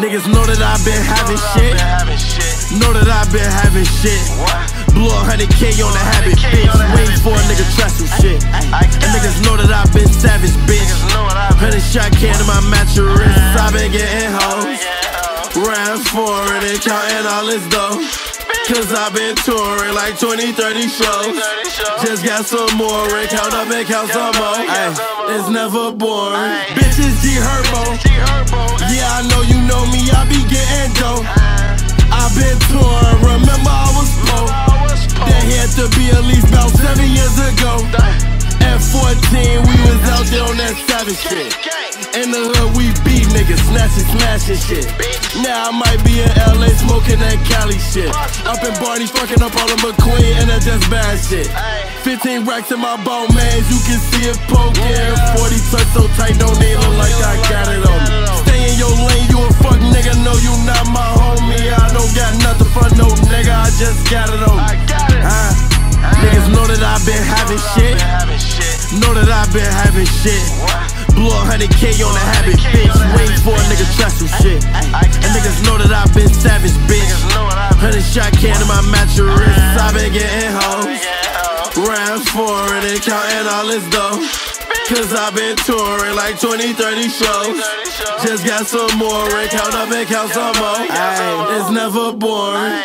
Niggas know that I've been having shit. Know that I've been having shit. Blew 100K on the habit, bitch. Wait for a nigga try some shit. And niggas know that I've been savage, bitch. 100 shot can in my mattress. I've been getting hoes. Ran for it and counting all this dough. Cause I've been touring like 20, 30 shows. Just got some more and count up and count some more. Ay, it's never boring. Bitches G Herbo. Yeah, I know you know me, I be getting dope. I've been touring, remember I was poor. That had to be at least about 7 years ago. At 14, we was out there on that savage shit. In the hood, we beat niggas, snatching, smashing shit. Now I might be in LA smoking that Cali shit. Up in Barney, fucking up all of McQueen, and that's just bad shit. 15 racks in my bone, man, you can see it poking. 40 tucks so tight, don't even look like I got it on me. Stay in your lane, you a fuck nigga, no, you not my homie. I don't got nothing for no nigga, I just got it on me. Niggas know that I've been having shit. Know that I've been having shit. Blew 100K on the habit, bitch. Wait for a nigga try some shit. And niggas know that I've been savage, bitch. 100 shot can in my mattress. I've been getting hoes. Ran for it and counting all this dough. Cause I've been touring like 20, 30 shows. Just got some more and count up and count some more. Ay, it's never boring.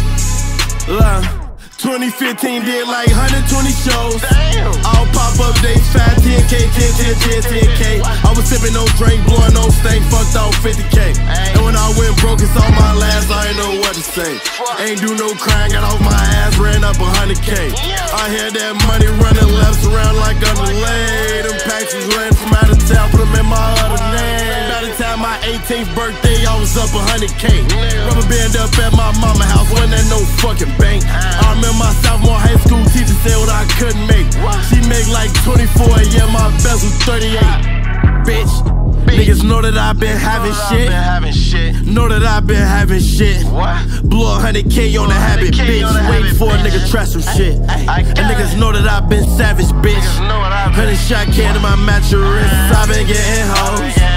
2015 did like 120 shows. All pop-up dates, 5, 10K, 10, 10K. I was sipping no drink, blowing no stank, fucked off 50K. And when I went broke, it's on my last, I ain't know what to say. Ain't do no crime, got off my ass, ran up 100K. I had that money running laps around like underlay. Them packs was running from out of town, put them in my other name. By the time my 18th birthday, I was up 100K. Rubber band up at my mama house, wasn't at no fucking bank. I remember my sophomore high school teacher said what I couldn't make. She make like 24, yeah, my best was 38. Bitch, niggas know that I've been having shit. Know that I've been having shit. Blew 100K on the habit, bitch. Wait for a nigga try some shit. And niggas know that I've been savage, bitch. 100 shot can in my mattress. I've been getting hoes.